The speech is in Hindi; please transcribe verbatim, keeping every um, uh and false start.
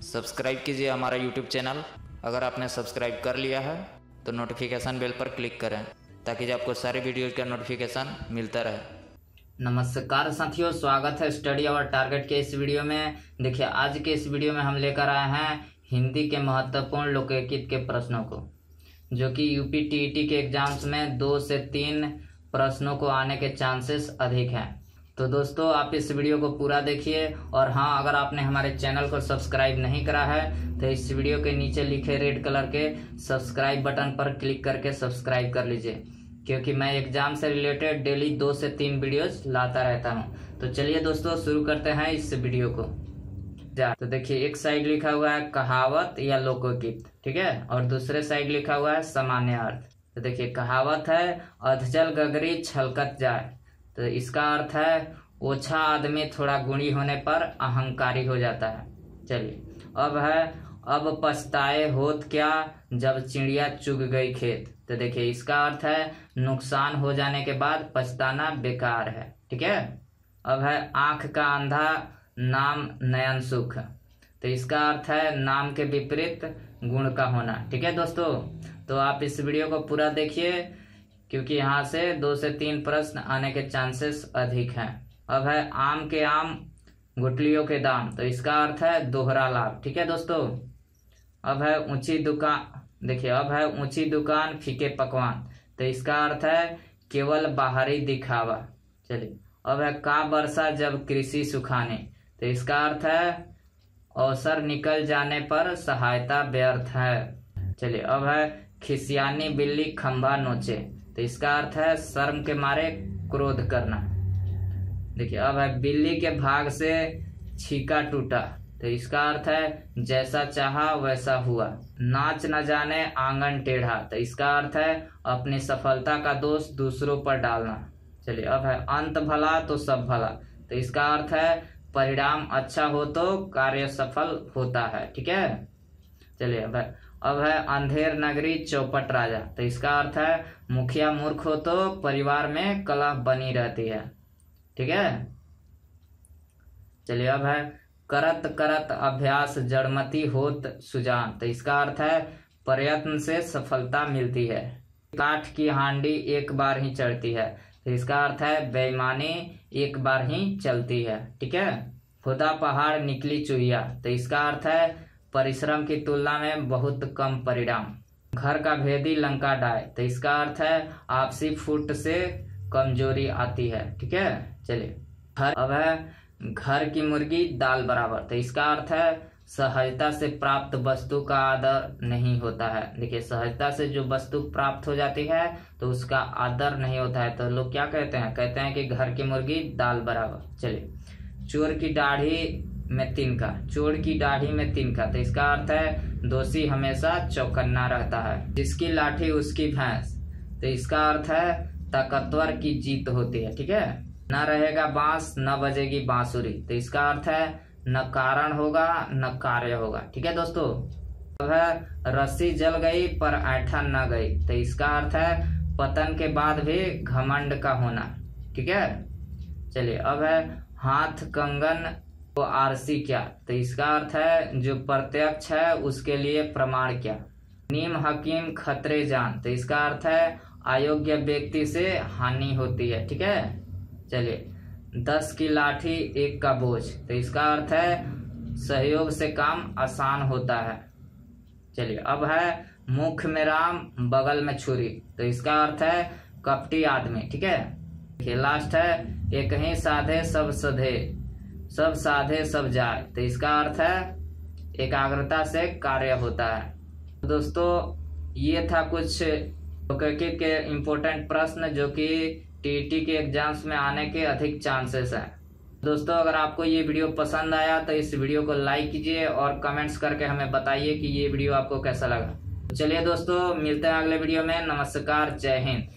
सब्सक्राइब कीजिए हमारा यूट्यूब चैनल। अगर आपने सब्सक्राइब कर लिया है तो नोटिफिकेशन बेल पर क्लिक करें ताकि आपको सारे वीडियो का नोटिफिकेशन मिलता रहे। नमस्कार साथियों, स्वागत है स्टडी आवर टारगेट के इस वीडियो में। देखिए, आज के इस वीडियो में हम लेकर आए हैं हिंदी के महत्वपूर्ण लोकगीत के प्रश्नों को, जो कि यूपी टीईटी के एग्जाम्स में दो से तीन प्रश्नों को आने के चांसेस अधिक हैं। तो दोस्तों, आप इस वीडियो को पूरा देखिए। और हाँ, अगर आपने हमारे चैनल को सब्सक्राइब नहीं करा है तो इस वीडियो के नीचे लिखे रेड कलर के सब्सक्राइब बटन पर क्लिक करके सब्सक्राइब कर लीजिए, क्योंकि मैं एग्जाम से रिलेटेड डेली दो से तीन वीडियोस लाता रहता हूं। तो चलिए दोस्तों, शुरू करते हैं इस वीडियो को। जा तो देखिए, एक साइड लिखा हुआ है कहावत या लोकगीत, ठीक है, और दूसरे साइड लिखा हुआ है सामान्य अर्थ। तो देखिए, कहावत है अधजल गगरी छलकत जाए, तो इसका अर्थ है ओछा आदमी थोड़ा गुणी होने पर अहंकारी हो जाता है। चलिए, अब है अब पछताए होत क्या जब चिड़िया चुग गई खेत। तो देखिए, इसका अर्थ है नुकसान हो जाने के बाद पछताना बेकार है, ठीक है। अब है आंख का अंधा नाम नयन सुख, तो इसका अर्थ है नाम के विपरीत गुण का होना, ठीक है दोस्तों। तो आप इस वीडियो को पूरा देखिए, क्योंकि यहाँ से दो से तीन प्रश्न आने के चांसेस अधिक हैं। अब है आम के आम गुठलियों के दाम, तो इसका अर्थ है दोहरा लाभ, ठीक है दोस्तों। अब है ऊंची दुकान, देखिए अब है ऊंची दुकान फीके पकवान, तो इसका अर्थ है केवल बाहरी दिखावा। चलिए, अब है का वर्षा जब कृषि सुखाने, तो इसका अर्थ है अवसर निकल जाने पर सहायता व्यर्थ है। चलिए, अब है खिसियानी बिल्ली खंभा नोचे, तो इसका अर्थ है शर्म के मारे क्रोध करना। देखिए, अब है बिल्ली के भाग से छीका टूटा, तो इसका अर्थ है जैसा चाहा वैसा हुआ। नाच न जाने आंगन टेढ़ा, तो इसका अर्थ है अपनी सफलता का दोष दूसरों पर डालना। चलिए, अब है अंत भला तो सब भला, तो इसका अर्थ है परिणाम अच्छा हो तो कार्य सफल होता है, ठीक है। चलिए, अब है अब है अंधेर नगरी चौपट राजा, तो इसका अर्थ है मुखिया मूर्ख हो तो परिवार में कलह बनी रहती है, ठीक है। चलिए, अब है करत करत अभ्यास जड़मती होत सुजान, तो इसका अर्थ है प्रयत्न से सफलता मिलती है। काठ की हांडी एक बार ही चढ़ती है, तो इसका अर्थ है बेईमानी एक बार ही चलती है, ठीक है। खुदा पहाड़ निकली चुहिया, तो इसका अर्थ है परिश्रम की तुलना में बहुत कम परिणाम। घर का भेदी लंका डाय, तो इसका अर्थ है आपसी फुट से कमजोरी आती है, ठीक है। चलिए, अब है घर की मुर्गी दाल बराबर, तो इसका अर्थ है सहजता से प्राप्त वस्तु का आदर नहीं होता है। देखिए, सहजता से जो वस्तु प्राप्त हो जाती है तो उसका आदर नहीं होता है, तो लोग क्या कहते हैं कहते हैं कि घर की मुर्गी दाल बराबर। चलिए, चोर की दाढ़ी में तिनका, चोर की दाढ़ी में तिनका, तो इसका अर्थ है दोषी हमेशा चौकन्ना रहता है। जिसकी लाठी उसकी भैंस, तो इसका अर्थ है ताकतवर की जीत होती है, ठीक है। न रहेगा बांस न बजेगी बांसुरी, तो इसका अर्थ है न कारण होगा न कार्य होगा, ठीक है दोस्तों। अब है रस्सी जल गई पर ऐठन न गई, तो इसका अर्थ है पतन के बाद भी घमंड का होना, ठीक है। चलिए, अब है हाथ कंगन तो आरसी क्या, तो इसका अर्थ है जो प्रत्यक्ष है उसके लिए प्रमाण क्या। नीम हकीम खतरे जान, तो इसका अर्थ है अयोग्य व्यक्ति से हानि होती है, ठीक है। चलिए, दस की लाठी एक का बोझ, तो इसका अर्थ है सहयोग से काम आसान होता है। चलिए, अब है मुख में राम बगल में छुरी, तो इसका अर्थ है कपटी आदमी, ठीक है। देखिए, लास्ट है एक ही साधे सब सधे, सब साधे सब जाए, तो इसका अर्थ है एकाग्रता से कार्य होता है। तो दोस्तों, ये था कुछ लोकगीत के इम्पोर्टेंट प्रश्न जो कि टीईटी के एग्जाम्स में आने के अधिक चांसेस हैं। दोस्तों, अगर आपको ये वीडियो पसंद आया तो इस वीडियो को लाइक कीजिए और कमेंट्स करके हमें बताइए कि ये वीडियो आपको कैसा लगा। चलिए दोस्तों, मिलते हैं अगले वीडियो में। नमस्कार, जय हिंद।